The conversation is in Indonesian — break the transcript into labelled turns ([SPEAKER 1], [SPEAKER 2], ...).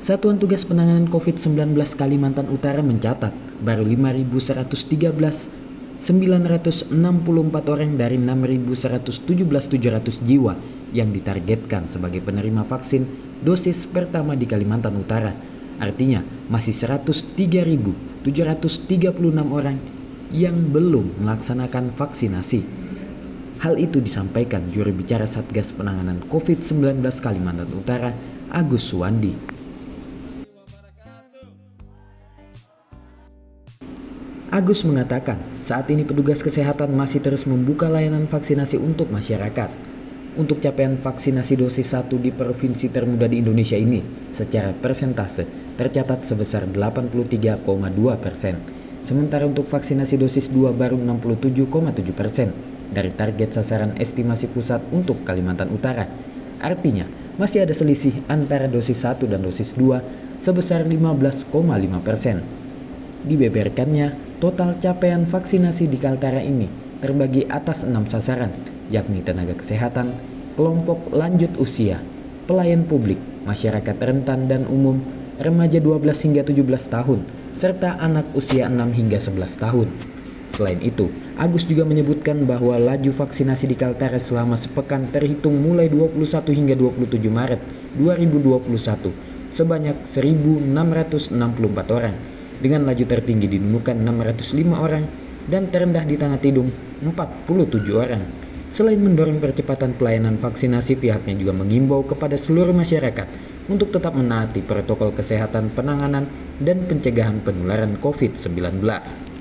[SPEAKER 1] Satuan Tugas Penanganan COVID-19 Kalimantan Utara mencatat baru 5.113, 964 orang dari 6.117.700 jiwa yang ditargetkan sebagai penerima vaksin dosis pertama di Kalimantan Utara. Artinya masih 103.736 orang yang belum melaksanakan vaksinasi. Hal itu disampaikan juru bicara Satgas Penanganan COVID-19 Kalimantan Utara, Agus Suwandi. Agus mengatakan, saat ini petugas kesehatan masih terus membuka layanan vaksinasi untuk masyarakat. Untuk capaian vaksinasi dosis 1 di provinsi termuda di Indonesia ini, secara persentase tercatat sebesar 83,2%. Sementara untuk vaksinasi dosis 2 baru 67,7% dari target sasaran estimasi pusat untuk Kalimantan Utara. Artinya, masih ada selisih antara dosis 1 dan dosis 2 sebesar 15,5%. Dibeberkannya, total capaian vaksinasi di Kaltara ini terbagi atas 6 sasaran, yakni tenaga kesehatan, kelompok lanjut usia, pelayan publik, masyarakat rentan dan umum, remaja 12 hingga 17 tahun, serta anak usia 6 hingga 11 tahun. Selain itu, Agus juga menyebutkan bahwa laju vaksinasi di Kaltara selama sepekan terhitung mulai 21 hingga 27 Maret 2021 sebanyak 1.664 orang, dengan laju tertinggi di Nunukan 605 orang dan terendah di Tanah Tidung 47 orang. Selain mendorong percepatan pelayanan vaksinasi, pihaknya juga mengimbau kepada seluruh masyarakat untuk tetap menaati protokol kesehatan penanganan dan pencegahan penularan COVID-19.